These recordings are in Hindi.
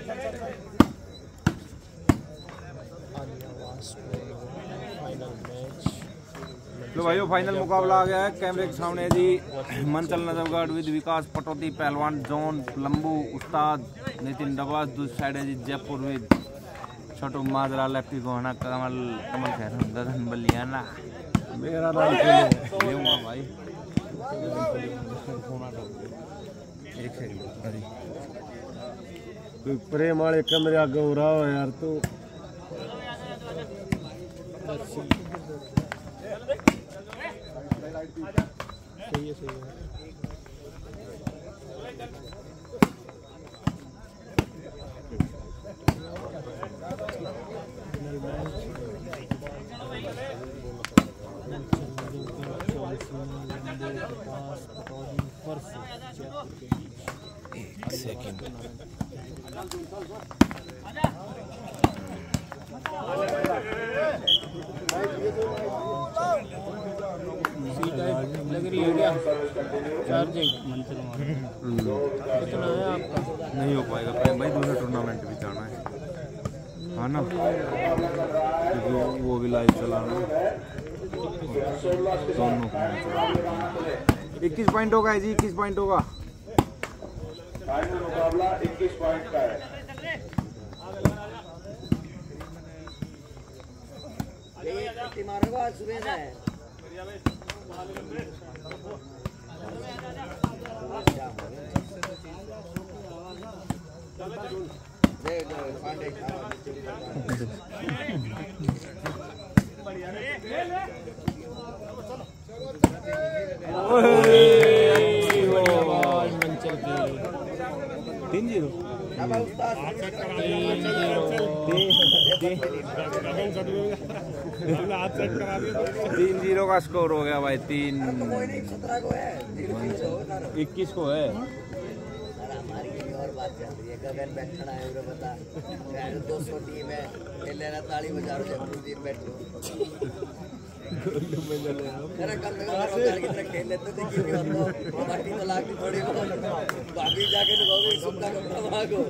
लो भाइयों, फाइनल मुकाबला आ गया है। कैमरे के सामने जी मंचल नजफगढ़ विद विकास पटौती, पहलवान जॉन लंबू, उस्ताद नितिन डबास। दूसरी साइड है जी जयपुर विद छोटू माजरा, लेफ्टी गोहना, कमल खैर, गगन बलियाना। मेरा नाम लेऊंगा भाई। एक सेकंड, कोई प्रेम वाले कमरे आगे हो रहा हो यार तो। सही है, सही है। लग रही है क्या चार्जिंग? कितना है आपका? नहीं हो पाएगा प्रेम भाई, दूसरे टूर्नामेंट भी जाना है, हाँ ना, क्योंकि वो भी लाइव चलाना दोनों। 21 पॉइंट होगा जी, 21 पॉइंट होगा। फाइनल मुकाबला 21 पॉइंट का है। तीन जीरो 3-0 का स्कोर हो गया भाई। 21 को है। गगन बैठना है बता 200 टीम है, लेना ताली बजा रहे बैठो। कम से कम खेल लेते थे, बाकी तो लाख थोड़ी बाकी जाके सुनता को।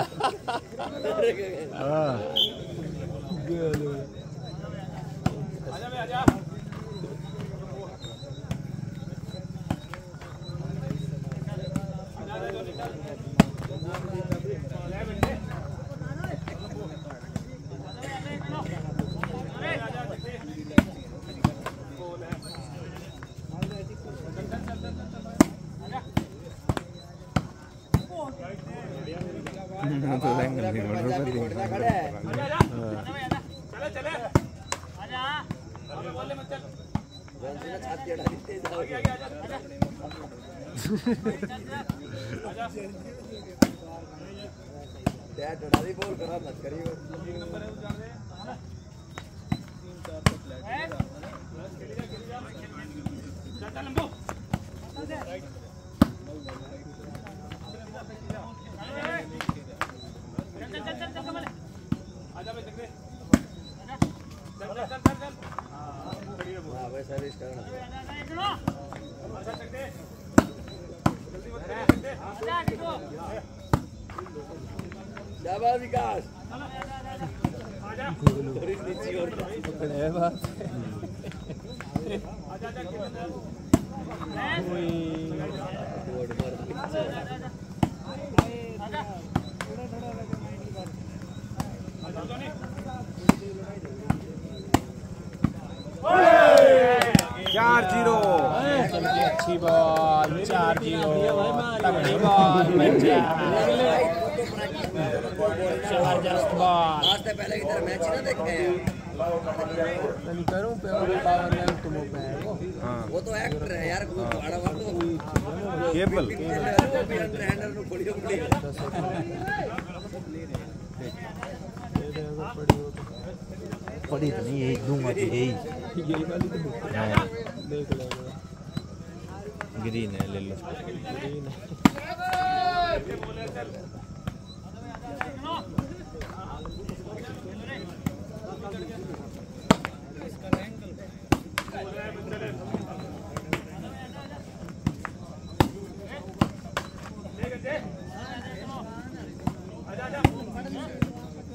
बोल करा मत करिए। सर्विस करना शाबाश विकास। अच्छी बॉल 4-0 तगड़ी बॉल जबरदस्त बॉल। आज से पहले की तरह मैच ना देखे हैं। करूं पावर तुम वो तो एक्टर है यार, बड़ा बात तो केबल हैंडल को खोलियो पड़ी तो नहीं, यही दूंगा तो यही वाली तो देख लो। ग्रीन है, ले लो। आजा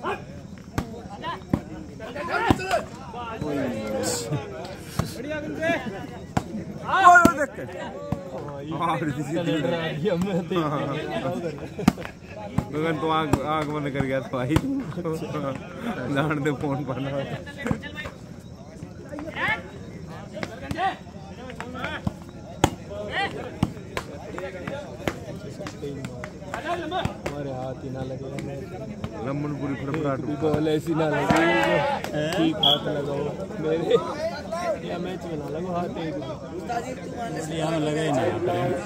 गगन तो आग बंद कर गया था भाई जान दे फोन पर हमारे हाथ ही ना लगे लम्बन पूरी फड़फड़ाहट बॉल ऐसी ना लगे ठीक हाथ लगाओ मेरे या मैच में ना लगो हाथ एक यहाँ लगे ही नहीं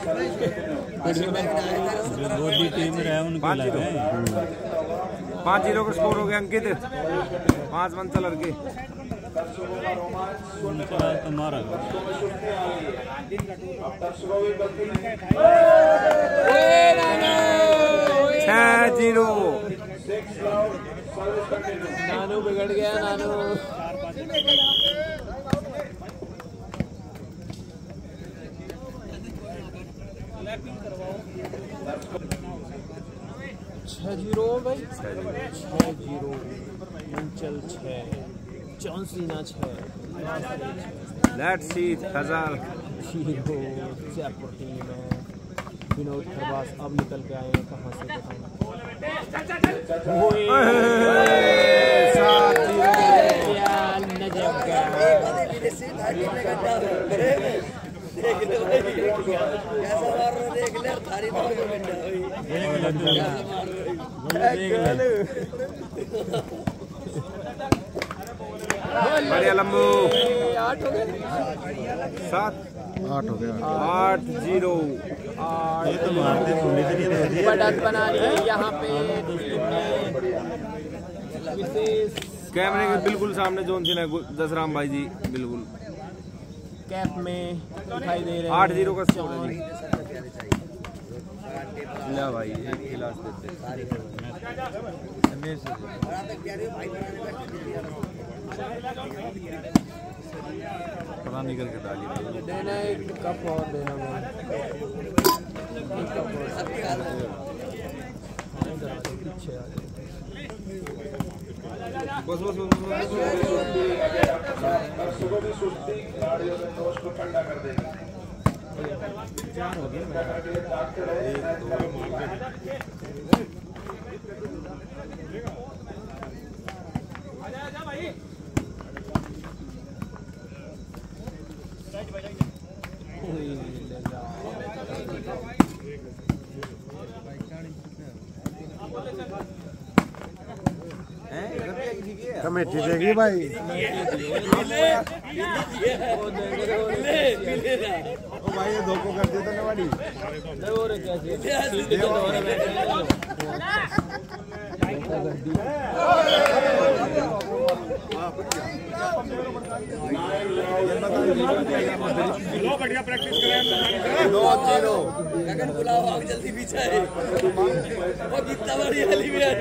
बॉडी टीम रहे उनको लगे 5-0 का स्कोर हो गया अंकित 5 मंचल लड़के तुम्हारा 6-0 नानू बिगड़ गया नानू 6-0 भाई 6-0 मंचल 6 चौंसीना 6 let's see Faisal Jaipur team है विनोद खरवास अब निकल के आए हैं कहाँ से बढ़िया लंबू 8 हो गए 7 8 हो गया 8-0 ये तो मारते बढ़त बना ली यहाँ पे विशेष कैमरे के बिल्कुल सामने जोन थी ना दसराम भाई जी बिल्कुल कैप में दिखाई दे रहे 8-0 का स्कोर है जी ले भाई एक गिलास देते पता नहीं करके डाली देना एक कप और देना पीछे बस बस सुबह भी सुस्ती गाड़ियों में दोष को ठंडा कर देगी 4 हो गए कमेटी देगी भाई भाई ये धोखो कर देता ना बड़ी बढ़िया प्रैक्टिस करें गगन बुलाओ आग जल्दी पीछे है वो कितना बड़ी हली में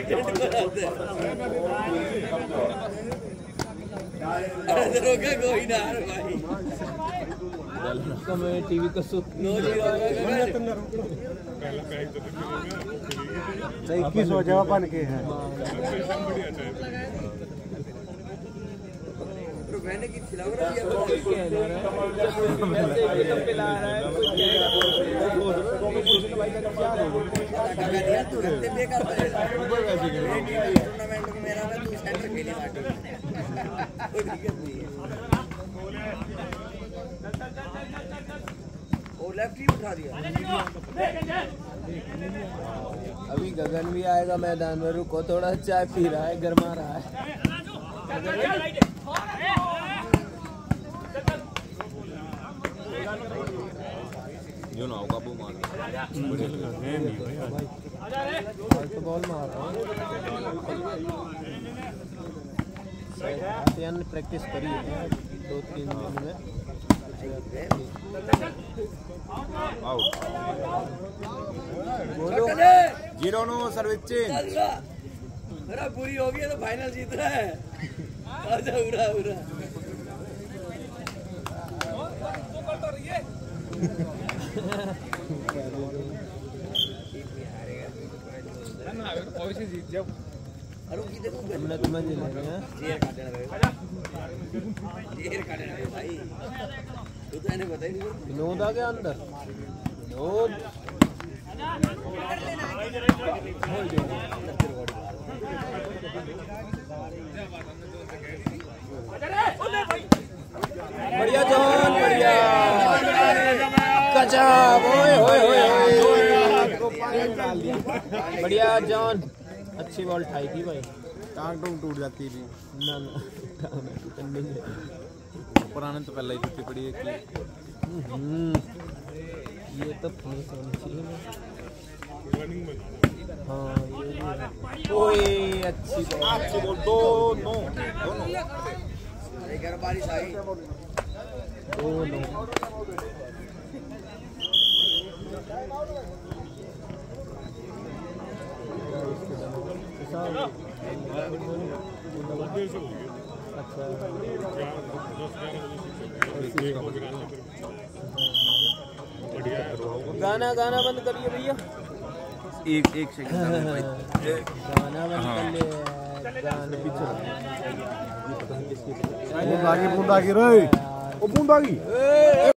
अरे रोका कोई ना भाई मैं टीवी का सुख 21 हो जाओ बन के है मैंने की खिलाओ ना ये तू गंदे बेकार टूर्नामेंट में मेरा मैं तू सेंटर खेले बाटे कोई दिक्कत नहीं है और लेफ्ट ही उठा दिया अभी गगन भी आएगा मैदान में रुको थोड़ा चाय पी रहा है गरमा रहा है जो ना होगा वो मार तो बॉल मार रहा है प्रैक्टिस करी है 2-3 दिन में आउट 0-9 सर्विस चेंज मेरा पूरी हो गई तो फाइनल जीत रहा है आजा उड़ा उड़ा अरे की देखो हमने तुम्हें ले रहे हैं जेर काटने लगे भाई तू तो इन्हें बता ही नहीं। विनोद आ गया अंदर। विनोद बढ़िया जॉन बढ़िया गजब ओए होए होए बढ़िया जॉन अच्छी बॉल ठाई थी भाई। टांग टूंग टूट जाती थी ना ना नहीं है। पुराने तो पहले ही टूटी पड़ी है कि ये तो फिनिश होनी चाहिए ना। हाँ ये भी है। ओए अच्छी बॉल दोनों अरे बारिश आई दोनों गाना गाना बंद करिए भैया। एक सेकंड गाना बंद कर ले गाना बूंदा की रे, ओ बूंदा की